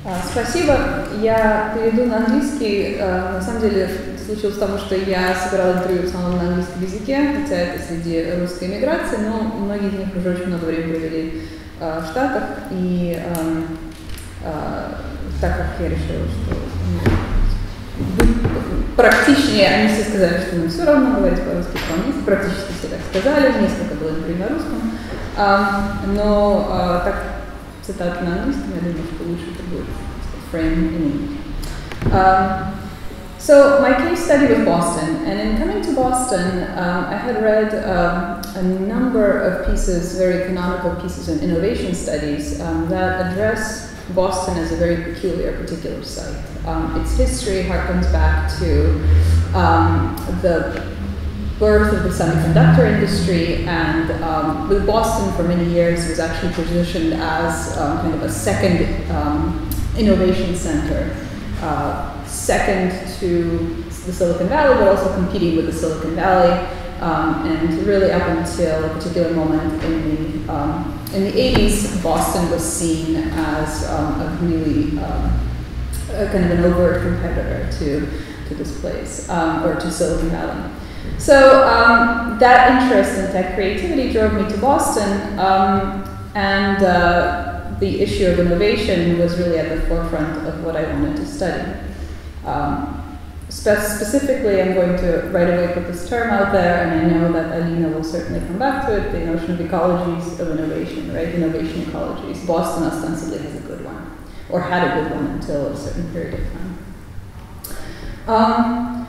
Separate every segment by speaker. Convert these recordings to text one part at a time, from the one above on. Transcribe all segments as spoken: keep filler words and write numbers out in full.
Speaker 1: Спасибо. Я перейду на английский. На самом деле случилось потому, что я собирала интервью в основном на английском языке, хотя это среди русской эмиграции, но многие из них уже очень много времени провели в Штатах, и так как я решила, что практичнее, они все сказали, что им все равно говорить по-русски, по-английски, практически все так сказали, несколько было интервью на русском, но так цитаты на английском, я думаю, что лучше это будет frame in English. Um, so my case study was Boston, and in coming to Boston, um, I had read um, a number of pieces, very canonical pieces in innovation studies um, that address Boston as a very peculiar, particular site. Um, its history harkens back to um, the birth of the semiconductor industry, and um, with Boston for many years was actually positioned as um, kind of a second um, innovation center, uh, second to the Silicon Valley, but also competing with the Silicon Valley, um, and really up until a particular moment in the um, in the eighties, Boston was seen as um, a really um, a kind of an overt competitor to to this place um, or to Silicon Valley. So um, that interest in tech creativity drove me to Boston, um, and uh, the issue of innovation was really at the forefront of what I wanted to study. Um, spe specifically, I'm going to right away put this term out there, and I know that Alina will certainly come back to it, the notion of ecologies of innovation, right? Innovation ecologies. Boston ostensibly has a good one, or had a good one until a certain period of time. Um,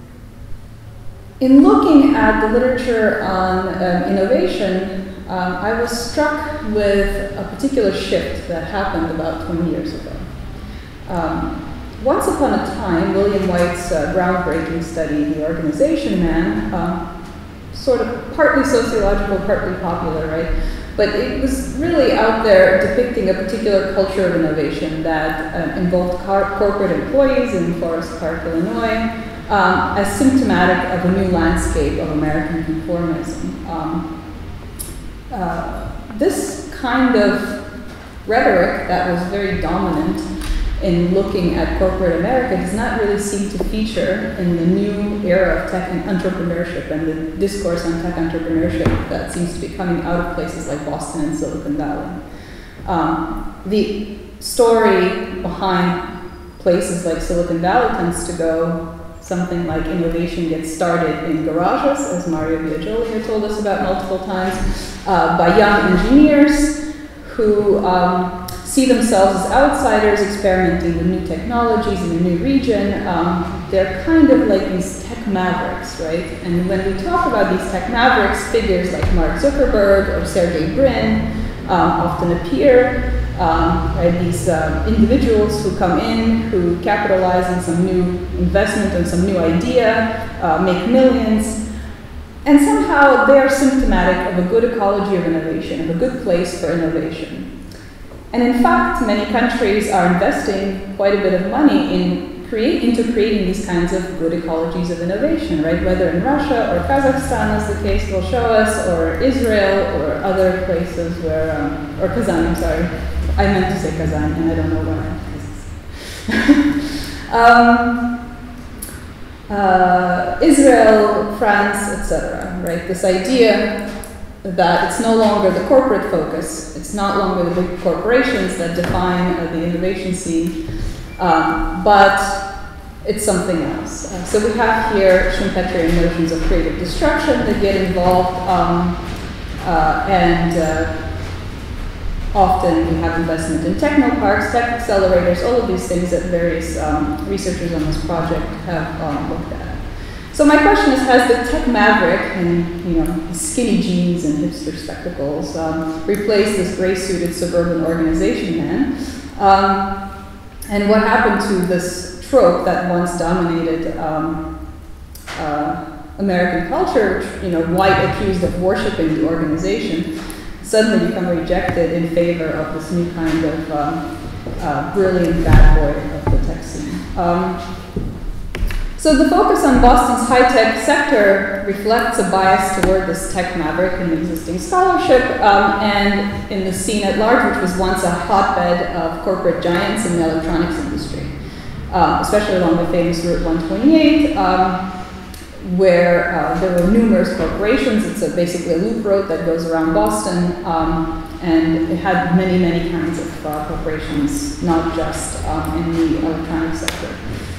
Speaker 1: In looking at the literature on um, innovation, um, I was struck with a particular shift that happened about twenty years ago. Um, once upon a time, William White's uh, groundbreaking study, The Organization Man, um, sort of partly sociological, partly popular, right? But it was really out there depicting a particular culture of innovation that uh, involved corporate employees in Forest Park, Illinois, Um, as symptomatic of a new landscape of American conformism. Um, uh, this kind of rhetoric that was very dominant in looking at corporate America does not really seem to feature in the new era of tech and entrepreneurship and the discourse on tech entrepreneurship that seems to be coming out of places like Boston and Silicon Valley. Um, the story behind places like Silicon Valley tends to go something like innovation gets started in garages, as Mario Biaggioli had told us about multiple times, uh, by young engineers who um, see themselves as outsiders experimenting with new technologies in a new region. Um, they're kind of like these tech mavericks, right? And when we talk about these tech mavericks, figures like Mark Zuckerberg or Sergey Brin um, often appear. Um, right, these uh, individuals who come in, who capitalize on some new investment, on some new idea, uh, make millions, and somehow they are symptomatic of a good ecology of innovation, of a good place for innovation. And in fact, many countries are investing quite a bit of money in create, into creating these kinds of good ecologies of innovation, right? Whether in Russia or Kazakhstan, as the case will show us, or Israel, or other places where, um, or Kazan, I'm sorry. I meant to say Kazan, and I don't know why. um, uh, Israel, France, et cetera. Right? This idea that it's no longer the corporate focus, it's not longer the big corporations that define uh, the innovation scene, um, but it's something else. Uh, so we have here Schumpeterian notions of creative destruction that get involved, um, uh, and uh, often we have investment in technoparks, tech accelerators, all of these things that various um, researchers on this project have um, looked at. So my question is, has the tech maverick in, you know, skinny jeans and hipster spectacles um, replaced this gray-suited suburban organization man? Um, and what happened to this trope that once dominated um, uh, American culture, you know, white accused of worshiping the organization, suddenly become rejected in favor of this new kind of um, uh, brilliant bad boy of the tech scene. Um, So the focus on Boston's high-tech sector reflects a bias toward this tech maverick in the existing scholarship um, and in the scene at large, which was once a hotbed of corporate giants in the electronics industry, um, especially along the famous Route one twenty-eight, um, where uh, there were numerous corporations. It's a, basically a loop road that goes around Boston, um, and it had many, many kinds of uh, corporations, not just um, in the electronics sector.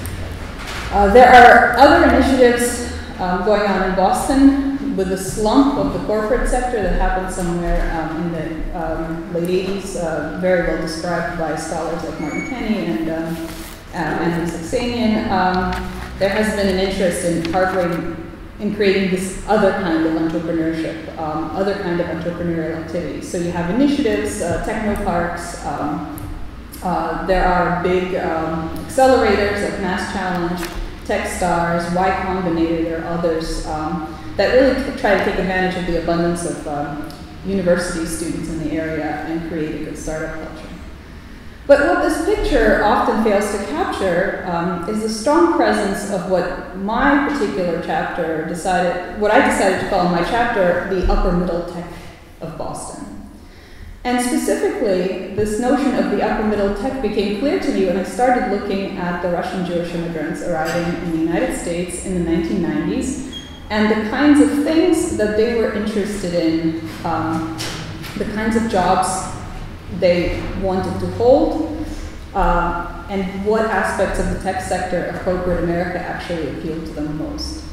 Speaker 1: Uh, there are other initiatives um, going on in Boston with the slump of the corporate sector that happened somewhere um, in the um, late eighties, uh, very well described by scholars like Martin Kenny and um, uh, Anthony Saxenian. Um, there has been an interest in harboring, in creating this other kind of entrepreneurship, um, other kind of entrepreneurial activities. So you have initiatives, uh, technoparks, um, uh, there are big um, accelerators like Mass Challenge, Techstars, Y Combinator, there are others um, that really try to take advantage of the abundance of um, university students in the area and create a good startup culture. But what this picture often fails to capture um, is the strong presence of what my particular chapter decided, what I decided to call in my chapter, the upper middle tech of Boston. And specifically, this notion of the upper middle tech became clear to me when I started looking at the Russian Jewish immigrants arriving in the United States in the nineteen nineties and the kinds of things that they were interested in, um, the kinds of jobs they wanted to hold, uh, and what aspects of the tech sector of corporate America actually appealed to them most.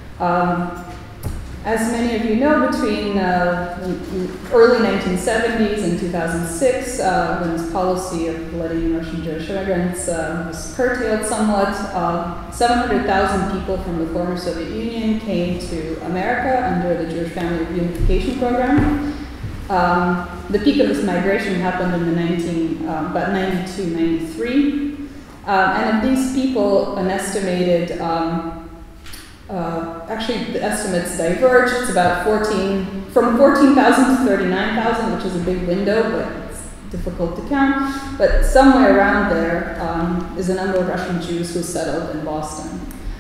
Speaker 1: Um, As many of you know, between uh, early nineteen seventies and two thousand six, uh, when this policy of letting Russian Jewish immigrants uh, was curtailed somewhat, uh, seven hundred thousand people from the former Soviet Union came to America under the Jewish Family Reunification Program. Um, the peak of this migration happened in the nineteen, um, about ninety-two, ninety-three. Um, and of these people, an estimated um, Uh, actually, the estimates diverge. It's about fourteen, from fourteen thousand to thirty-nine thousand, which is a big window, but it's difficult to count. But somewhere around there um, is a number of Russian Jews who settled in Boston.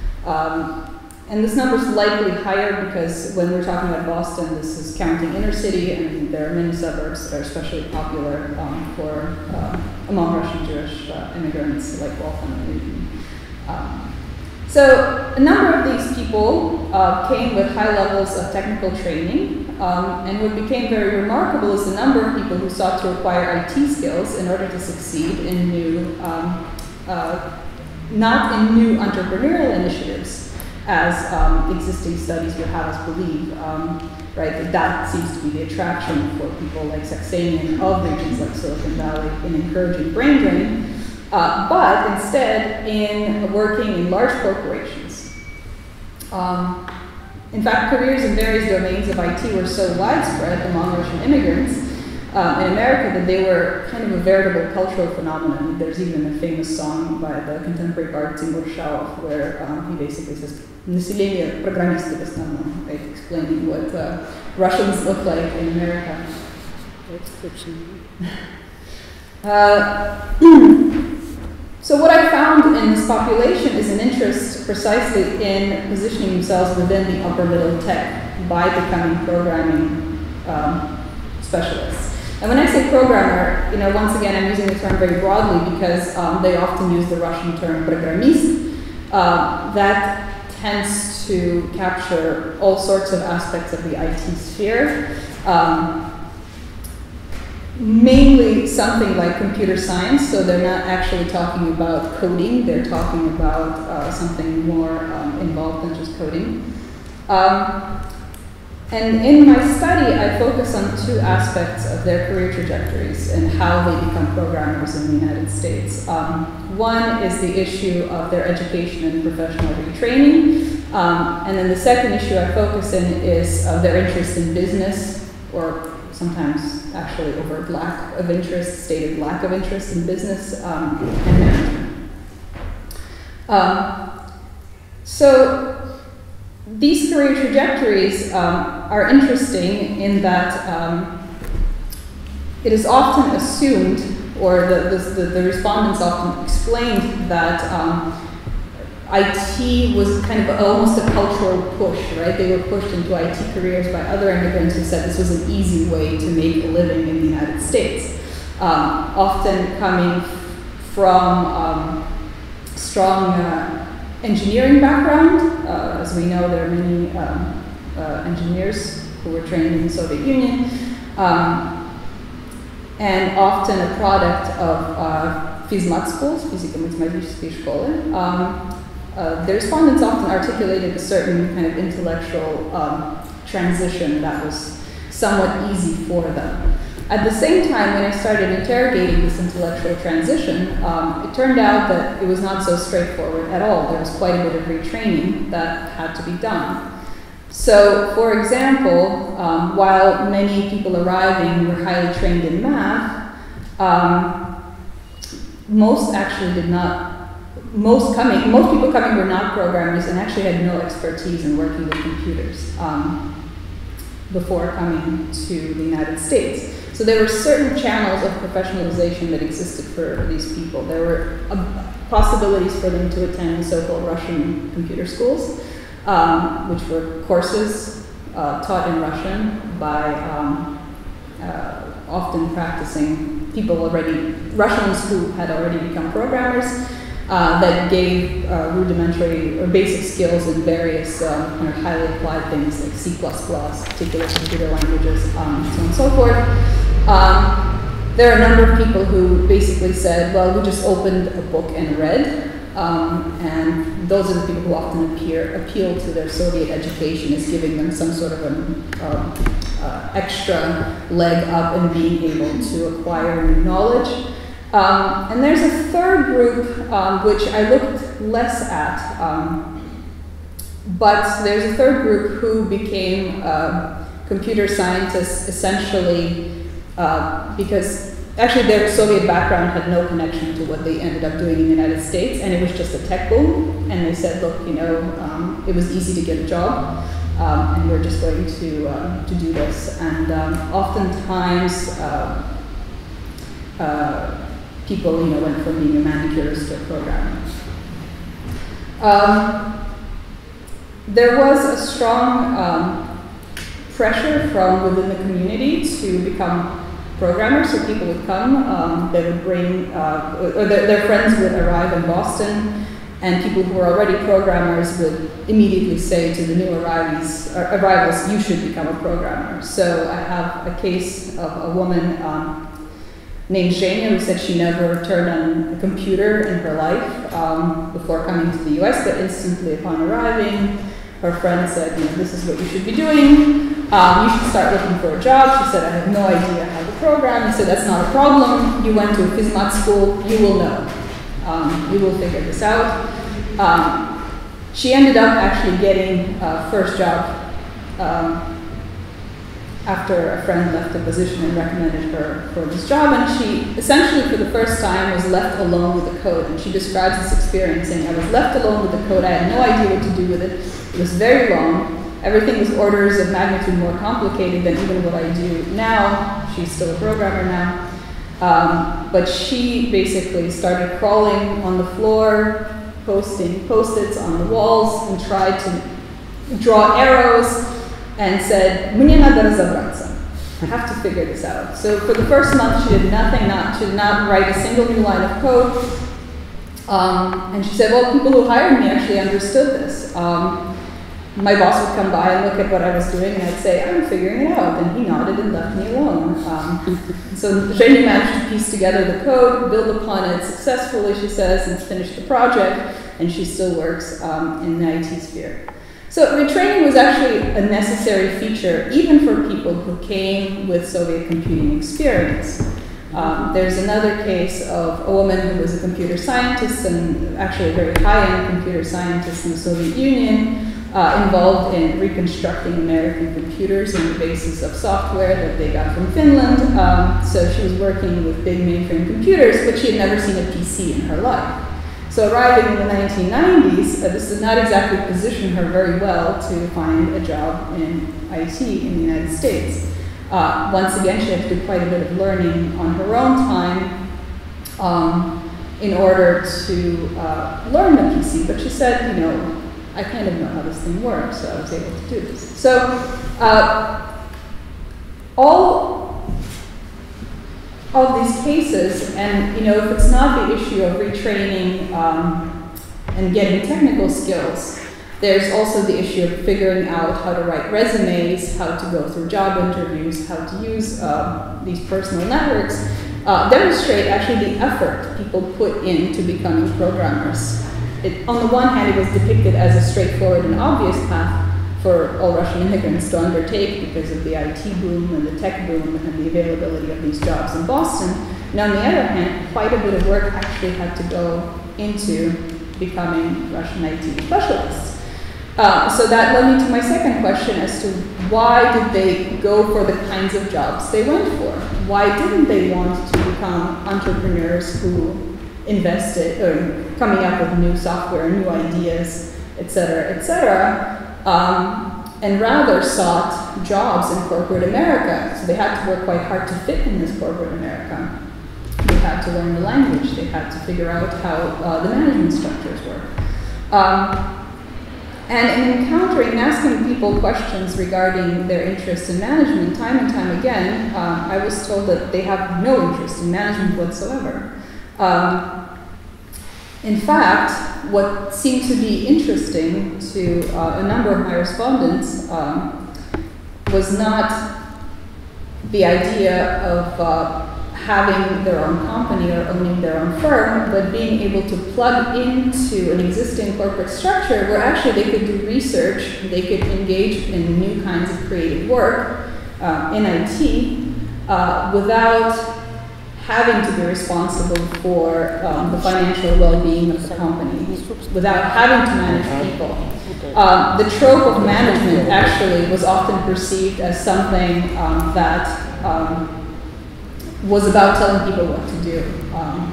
Speaker 1: Um, and this number is likely higher because when we're talking about Boston, this is counting inner city, and there are many suburbs that are especially popular um, for uh, among Russian Jewish uh, immigrants, like Waltham and Newton. Um, So a number of these people uh, came with high levels of technical training, um, and what became very remarkable is the number of people who sought to acquire I T skills in order to succeed in new, um, uh, not in new entrepreneurial initiatives, as um, existing studies would have us believe, um, right? That, that seems to be the attraction for people like Saxenian of regions like Silicon Valley in encouraging brain drain. Uh, but instead in working in large corporations. Um, in fact, careers in various domains of I T were so widespread among Russian immigrants um, in America that they were kind of a veritable cultural phenomenon. There's even a famous song by the contemporary bard Timur Shaov where um, he basically says, "Население программисты в основном," right, explaining what uh, Russians look like in America. Uh, So what I found in this population is an interest precisely in positioning themselves within the upper middle tech by becoming programming um, specialists. And when I say programmer, you know, once again, I'm using the term very broadly because um, they often use the Russian term программист. Uh, that tends to capture all sorts of aspects of the I T sphere. Um, Mainly something like computer science, so they're not actually talking about coding, they're talking about uh, something more um, involved than just coding. Um, and in my study, I focus on two aspects of their career trajectories and how they become programmers in the United States. Um, one is the issue of their education and professional retraining, um, and then the second issue I focus in is uh, their interest in business, or sometimes actually overt lack of interest, stated lack of interest in business um, and management. Um, so these career trajectories um, are interesting in that um, it is often assumed, or the, the, the respondents often explained that um, I T was kind of almost a cultural push, right? They were pushed into I T careers by other immigrants who said this was an easy way to make a living in the United States. Um, often coming from um, strong uh, engineering background. Uh, as we know, there are many um, uh, engineers who were trained in the Soviet Union. Um, and often a product of uh, Fizmat schools, Fiziko-Mathematische Schule. Um, uh, the respondents often articulated a certain kind of intellectual um, transition that was somewhat easy for them. At the same time, when I started interrogating this intellectual transition, um, it turned out that it was not so straightforward at all. There was quite a bit of retraining that had to be done. So, for example, um, while many people arriving were highly trained in math, um, most actually did not, most coming, most people coming were not programmers and actually had no expertise in working with computers um, before coming to the United States. So there were certain channels of professionalization that existed for these people. There were uh, possibilities for them to attend so-called Russian computer schools, um, which were courses uh, taught in Russian by um, uh, often practicing people already, Russians who had already become programmers, uh, that gave uh, rudimentary or basic skills in various uh, kind of highly applied things like C plus plus, particular computer languages, um, so on and so forth. Um, there are a number of people who basically said, well, we just opened a book and read, um, and those are the people who often appear, appeal to their Soviet education as giving them some sort of an um, uh, extra leg up in being able to acquire new knowledge. Um, and there's a third group, um, which I looked less at, um, but there's a third group who became uh, computer scientists essentially uh, because actually their Soviet background had no connection to what they ended up doing in the United States, and it was just a tech boom. And they said, look, you know, um, it was easy to get a job, um, and we're just going to, uh, to do this. And um, oftentimes, uh, uh, people, you know, went from being a manicurist to a programmer. Um, there was a strong um, pressure from within the community to become programmers, so people would come, um, they would bring, uh, or their, their friends would arrive in Boston, and people who were already programmers would immediately say to the new arrivals, uh, arrivals, you should become a programmer. So I have a case of a woman um, named Zhenya, who said she never turned on a computer in her life um, before coming to the U S, but instantly upon arriving, her friend said, you know, this is what you should be doing. Um, you should start looking for a job. She said, I have no idea how to program. He said, that's not a problem. You went to a Fizmat school, you will know. Um, you will figure this out. Um, she ended up actually getting a first job um, after a friend left the position and recommended her for this job, and she essentially for the first time was left alone with the code. And she describes this experience saying, I was left alone with the code, I had no idea what to do with it. It was very long. Everything was orders of magnitude more complicated than even what I do now. She's still a programmer now. Um, but she basically started crawling on the floor, posting post-its on the walls, and tried to draw arrows, and said, "Мне надо разобраться. I have to figure this out." So for the first month, she did nothing, not, she did not write a single new line of code. Um, and she said, well, people who hired me actually understood this. Um, my boss would come by and look at what I was doing, and I'd say, I'm figuring it out. And he nodded and left me alone. Um, so Zhenya managed to piece together the code, build upon it successfully, she says, and finish the project. And she still works um, in the I T sphere. So retraining was actually a necessary feature, even for people who came with Soviet computing experience. Um, there's another case of a woman who was a computer scientist, and actually a very high-end computer scientist in the Soviet Union, uh, involved in reconstructing American computers on the basis of software that they got from Finland. Um, so she was working with big mainframe computers, but she had never seen a P C in her life. So arriving in the nineteen nineties, uh, this did not exactly position her very well to find a job in I T in the United States. Uh, once again, she had to do quite a bit of learning on her own time. Um, in order to uh, learn the P C. But she said, you know, I kind of know how this thing works, so I was able to do this. So uh, all of these cases, and you know, if it's not the issue of retraining um, and getting technical skills, there's also the issue of figuring out how to write resumes, how to go through job interviews, how to use uh, these personal networks, uh, demonstrate actually the effort people put into becoming programmers. It, on the one hand, it was depicted as a straightforward and obvious path for all Russian immigrants to undertake because of the I T boom and the tech boom and the availability of these jobs in Boston. And on the other hand, quite a bit of work actually had to go into becoming Russian I T specialists. Uh, so that led me to my second question as to why did they go for the kinds of jobs they went for? Why didn't they want to become entrepreneurs who invested, or coming up with new software, new ideas, et cetera, et cetera, um, and rather sought jobs in corporate America? So they had to work quite hard to fit in this corporate America. They had to learn the language. They had to figure out how uh, the management structures work. Um, And in encountering and asking people questions regarding their interest in management, time and time again, um, I was told that they have no interest in management whatsoever. Um, in fact, what seemed to be interesting to uh, a number of my respondents um, was not the idea of uh, having their own company or owning their own firm, but being able to plug into an existing corporate structure where actually they could do research, they could engage in new kinds of creative work uh, in I T uh, without having to be responsible for um, the financial well-being of the company, without having to manage people. Uh, the trope of management actually was often perceived as something um, that um, was about telling people what to do. Um,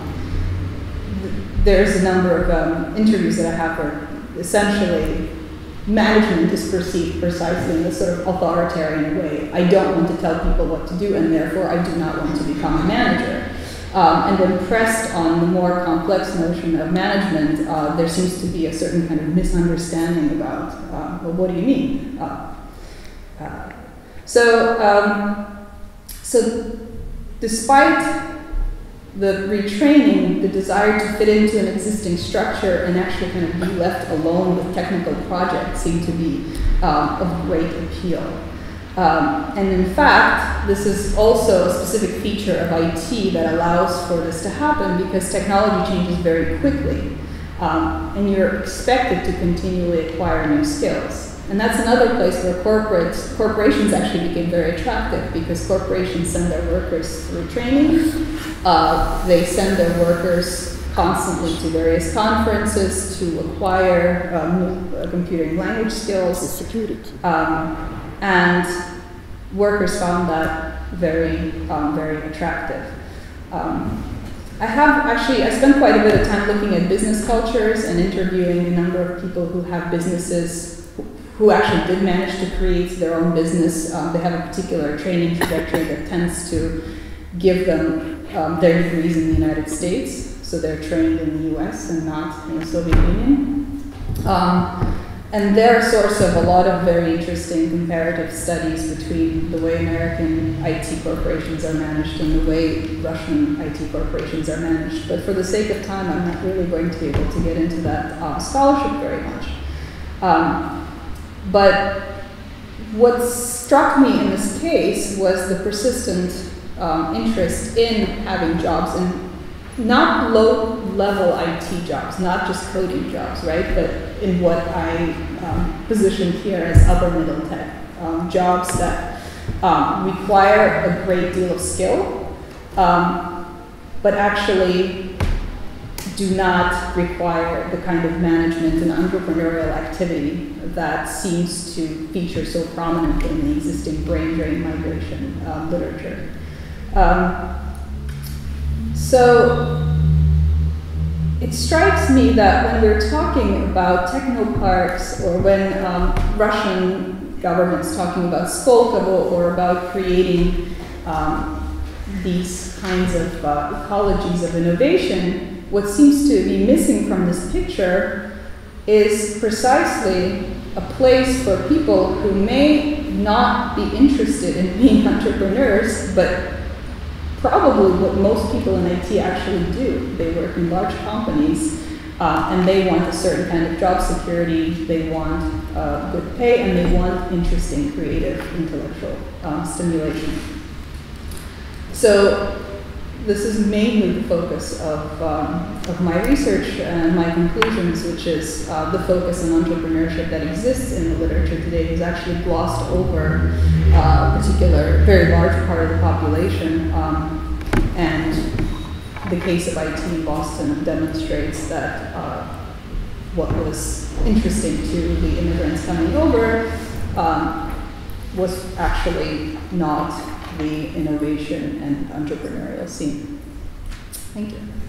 Speaker 1: th there's a number of um, interviews that I have where essentially management is perceived precisely in this sort of authoritarian way. I don't want to tell people what to do, and therefore I do not want to become a manager. Um, and when pressed on the more complex notion of management, uh, there seems to be a certain kind of misunderstanding about, uh, well, what do you mean? Uh, uh, so, um, so despite the retraining, the desire to fit into an existing structure and actually kind of be left alone with technical projects seemed to be um, of great appeal. Um, and in fact, this is also a specific feature of I T that allows for this to happen because technology changes very quickly. Um, and you're expected to continually acquire new skills. And that's another place where corporates, corporations actually became very attractive because corporations send their workers through training. Uh, they send their workers constantly to various conferences to acquire um, new uh, computing language skills. Security. Um, and workers found that very, um, very attractive. Um, I have actually, I spent quite a bit of time looking at business cultures and interviewing a number of people who have businesses who actually did manage to create their own business. Um, they have a particular training trajectory that tends to give them um, their degrees in the United States, so they're trained in the U S and not in the Soviet Union. Um, and they're a source of a lot of very interesting comparative studies between the way American I T corporations are managed and the way Russian I T corporations are managed. But for the sake of time, I'm not really going to be able to get into that uh, scholarship very much. Um, But what struck me in this case was the persistent um, interest in having jobs, and not low-level I T jobs, not just coding jobs, right? But in what I um, position here as upper middle tech, um, jobs that um, require a great deal of skill, um, but actually do not require the kind of management and entrepreneurial activity that seems to feature so prominently in the existing brain drain migration uh, literature. Um, so it strikes me that when we're talking about technoparks, or when um, Russian government's talking about Skolkovo or about creating um, these kinds of uh, ecologies of innovation, what seems to be missing from this picture is precisely a place for people who may not be interested in being entrepreneurs, but probably what most people in I T actually do. They work in large companies, uh, and they want a certain kind of job security, they want uh, good pay, and they want interesting, creative, intellectual um, stimulation. So this is mainly the focus of, um, of my research and my conclusions, which is uh, the focus on entrepreneurship that exists in the literature today is actually glossed over uh, a particular, very large part of the population. Um, and the case of I T in Boston demonstrates that uh, what was interesting to the immigrants coming over um, was actually not the innovation and entrepreneurial scene. Thank you.